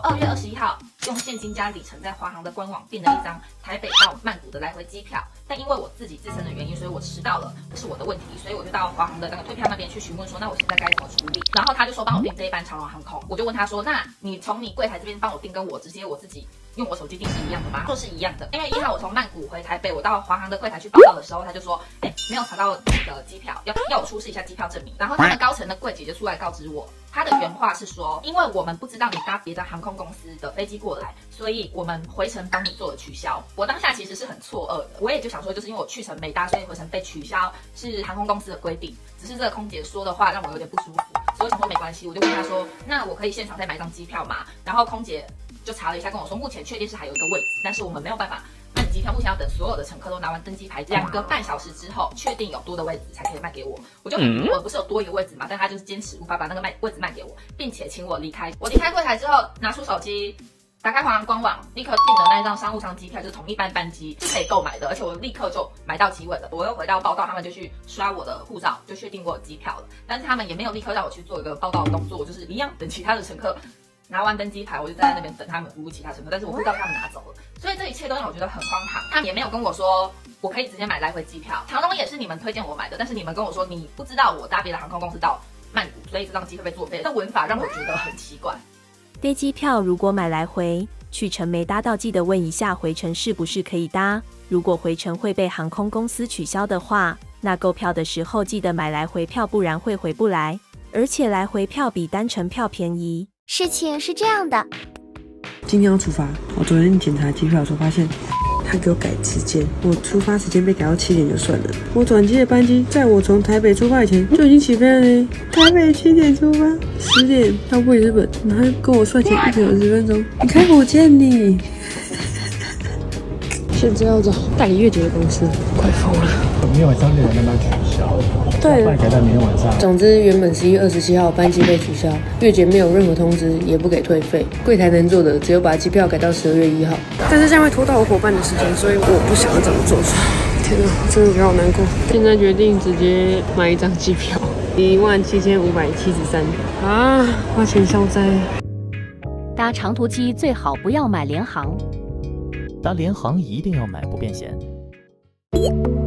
2月21号用现金加里程在华航的官网订了一张台北到曼谷的来回机票，但因为我自己自身的原因，所以我迟到了，这是我的问题，所以我就到华航的那个退票那边去询问说，那我现在该怎么处理？然后他就说帮我订这一班长荣航空，我就问他说，那你从你柜台这边帮我订，跟我直接我自己用我手机订是一样的吗？说是一样的。2月1号我从曼谷回台北，我到华航的柜台去报到的时候，他就说，没有查到你的机票，要我出示一下机票证明。然后他们高层的柜姐就出来告知我，他的原话是说，因为我们不知道你搭别的航空公司的飞机过来，所以我们回程帮你做了取消。我当下其实是很错愕的，我也就想说，就是因为我去程没搭，所以回程被取消是航空公司的规定，只是这个空姐说的话让我有点不舒服，所以我想说没关系，我就问他说，那我可以现场再买一张机票吗？然后空姐就查了一下，跟我说目前确定是还有一个位置，但是我们没有办法卖机票，目前要等所有的乘客都拿完登机牌2个半小时之后，确定有多的位置才可以卖给我。我就我不是有多一个位置嘛，但他就是坚持无法把那个位置卖给我，并且请我离开。我离开柜台之后，拿出手机，打开华航官网，立刻订了那一张商务舱机票，就是同一班班机是可以购买的，而且我立刻就买到机位了。我又回到报到，他们就去刷我的护照，就确定我有机票了。但是他们也没有立刻让我去做一个报到的动作，我就是一样等其他的乘客拿完登机牌，我就站在那边等他们服务其他乘客，但是我不知道他们拿走了，所以这一切都让我觉得很荒唐。他们也没有跟我说我可以直接买来回机票，长荣也是你们推荐我买的，但是你们跟我说你不知道我搭别的航空公司到曼谷，所以这张机会被作废。这文法让我觉得很奇怪。 飞机票如果买来回，去程没搭到，记得问一下回程是不是可以搭。如果回程会被航空公司取消的话，那购票的时候记得买来回票，不然会回不来。而且来回票比单程票便宜。 事情是这样的， 今天要出发，我昨天检查机票的时候发现，他给我改时间，我出发时间被改到7点就算了，我转机的班机在我从台北出发以前就已经起飞了呢。台北7点出发，10点到布里斯本，然后跟我算前1个小时10分钟，你开火箭你！现在要找代理月结的公司，快疯了。 明天晚上6点半取消， 对， 改到明天晚上。 总之，原本11月27号班机被取消，月结没有任何通知，也不给退费。柜台能做的只有把机票改到12月1号，但是这样会拖到我伙伴的时间，所以我不想要这么做。天哪，真的觉得好难过。现在决定直接买一张机票，17573啊，花钱消灾。 搭长途机最好不要买联航， 搭联航一定要买不便险。